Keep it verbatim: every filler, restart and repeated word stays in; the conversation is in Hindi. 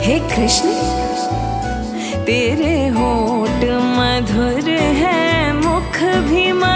हे कृष्ण तेरे होठ मधुर है, मुख भी